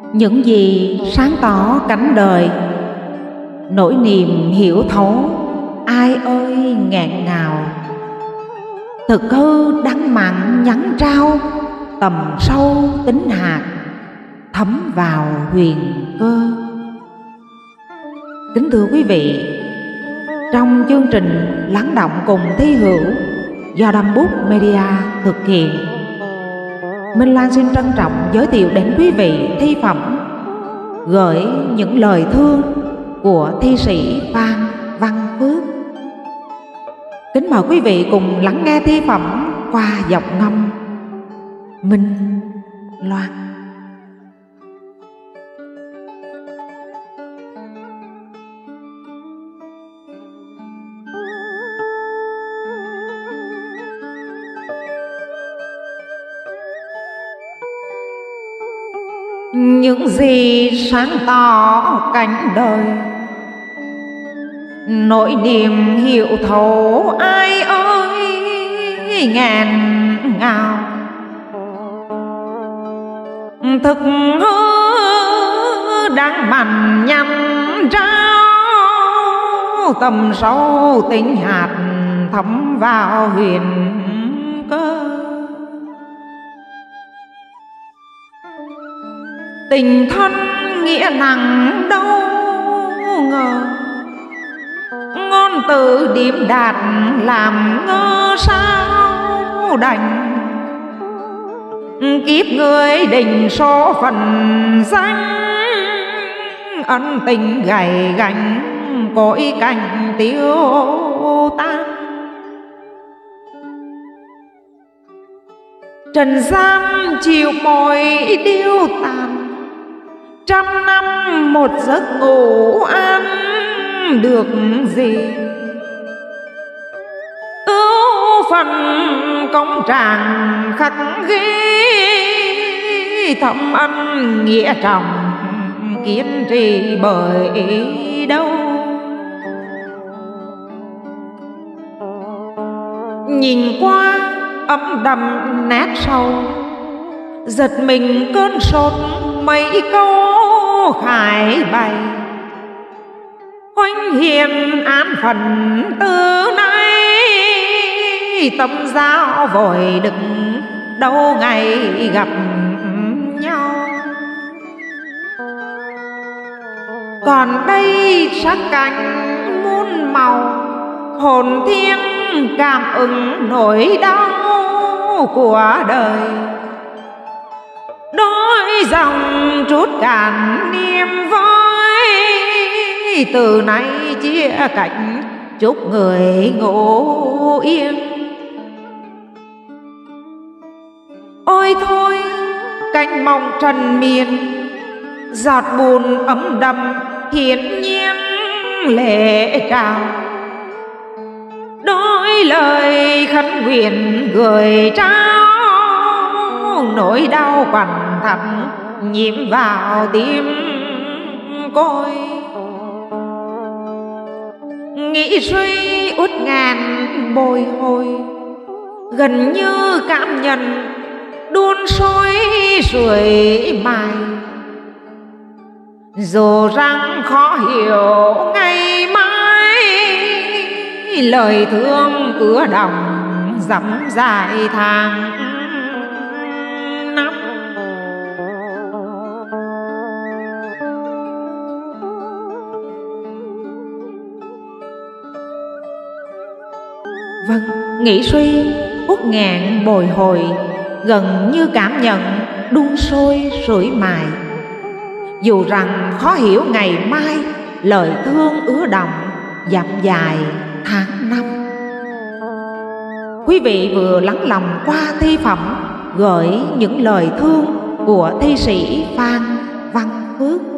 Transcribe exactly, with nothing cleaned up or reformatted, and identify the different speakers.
Speaker 1: Những gì sáng tỏ cảnh đời, nỗi niềm hiểu thấu ai ơi nghẹn ngào. Thực hư đắng mặn nhắn trao, tầm sâu tính hạt thấm vào huyền cơ. Kính thưa quý vị, trong chương trình Lắng Động Cùng Thi Hữu do Đâm Bút Media thực hiện, Minh Loan xin trân trọng giới thiệu đến quý vị thi phẩm Gửi những lời thương của thi sĩ Phan Văn Phước. Kính mời quý vị cùng lắng nghe thi phẩm qua giọng ngâm Minh Loan. Những gì sáng tỏ cảnh đời, nỗi niềm hiểu thấu ai ơi nghẹn ngào. Thực hư đang mặn nhằm trao, tầm sâu tình hạt thấm vào huyền cơ. Tình thân nghĩa nặng đâu ngờ, ngôn từ điềm đạt làm ngơ sao đành. Kiếp người định số phận danh, ân tình gầy gánh cõi cành tiêu tan. Trần gian chiều mỏi điêu tàn, trăm năm một giấc ngủ an được gì. Ưu phần công trạng khắc ghi, thâm ân nghĩa trọng kiên trì bởi đâu. Nhìn qua ấm đậm nét sâu, giật mình cơn sốt mấy câu khải bày. Hoành hiền an phận từ nay, tâm giao vội đừng đâu ngày gặp nhau. Còn đây sắc cảnh muôn màu, hồn thiên cảm ứng nỗi đau của đời. Đôi dòng trút cạn niềm vui, từ nay chia cạnh chúc người ngủ yên. Ôi thôi cánh mong trần miên, giọt buồn ấm đậm hiển nhiên lệ trào. Đôi lời khấn nguyện gửi trao, nỗi đau quằn thắt nhiễm vào tim côi. Nghĩ suy uất ngàn bồi hồi, gần như cảm nhận đun sôi sưởi mài. Dù rằng khó hiểu ngày mai, lời thương ứa đồng dẫm dài tháng năm. Vâng, nghĩ suy uất ngàn bồi hồi, gần như cảm nhận đun sôi sưởi mài. Dù rằng khó hiểu ngày mai, lời thương ứa đồng dặm dài tháng năm. Quý vị vừa lắng lòng qua thi phẩm Gửi những lời thương của thi sĩ Phan Văn Phước.